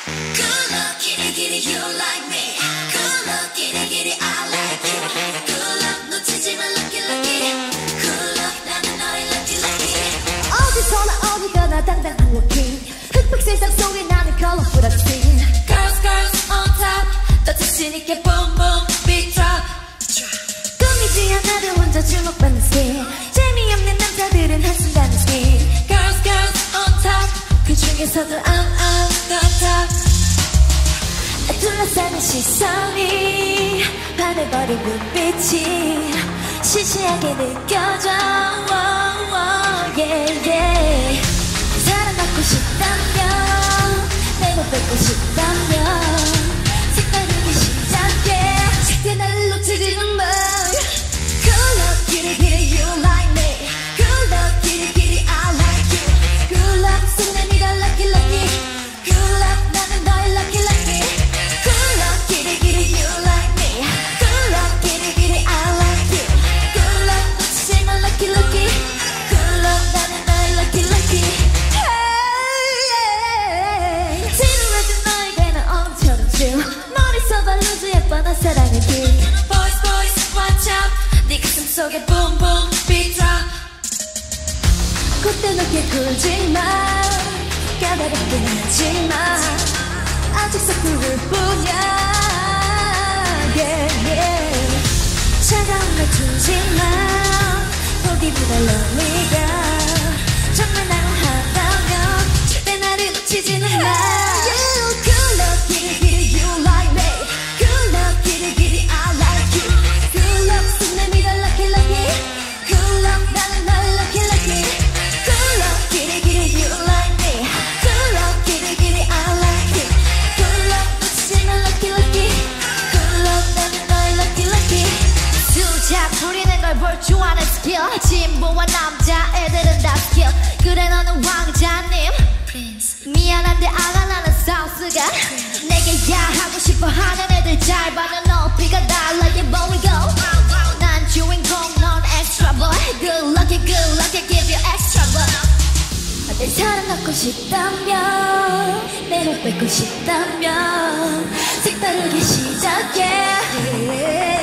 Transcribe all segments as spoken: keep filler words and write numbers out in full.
Good luck, kitty kitty, you like me. Good luck, kitty kitty, I like you. Good luck, 놓치지 마, lucky lucky. Good luck, 나는 너의 lucky lucky. 어디서나 어디가나 당당한 looking. 흑백 세상 속에 나는 colorful scene. Girls, girls on top. 더 자신 있게 boom boom, big drop. 꾸미지 않아도 혼자 주목받는 스킨. 재미없는 남자들은 한순간의 스킨. Girls, girls on top. 그 중에서도 I'm on the top. 둘러싸는 시선이 반해버린 눈빛이 시시하게 느껴져. oh, oh, yeah, yeah. 사랑받고 싶다면 내 맘 뺏고 싶다면 색다르게 시작해. 절대 날 놓치지는 마. Good luck, kitty kitty, you like me. Good luck, kitty kitty, I like you. Good luck, 손에 믿어, lucky lucky. Good luck, 나는 너의 lucky lucky. Good luck, kitty kitty, you like me. Good luck, kitty kitty, I like you. Good luck, 놓치지 마, lucky lucky. Good luck, 나는 너의 lucky lucky. Hey, yeah. 지루해진 너에게 난 엄청 chill. 머릿속 발루즈 예뻐 난 사랑의 길. Boys, boys, watch out. 네 가슴 속에 boom boom, big drop. 그때 높게 굴지 마. 까다롭긴 하지만 아직 서투를 뿐이야. yeah, yeah. 차가운 날 주지만 보기보다 lonely가 정말 나를 한다면 절대 나를 놓치지는 마. Good luck, kitty kitty, you like me. Good luck, kitty kitty, I like you. Good luck, 손에 믿어, lucky lucky. Good luck, 나는 너의 lucky lucky. Good luck, kitty kitty, you like me. Good luck, kitty kitty, I like you. Good luck, 놓치지 마, lucky lucky. Good luck, 나는 너의 lucky lucky. 수작 부리는 걸 볼 줄 아는 스킬. 진보한 남자애들은 다 스킬. 그래 너는 왕자님. 미안한데 아가 나는 사우스가. 내게 야하고 싶어 하는 애들 잘 봐. 넌 높이가 달라 yeah boy go. 난 주인공 넌 extra boy. Good lucky good lucky give you extra boy. 내 사랑받고 싶다면 내 맘 뺏고 싶다면 색다르게 시작해.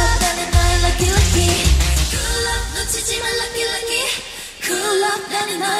놓치지 마, lucky lucky. Good luck, 나는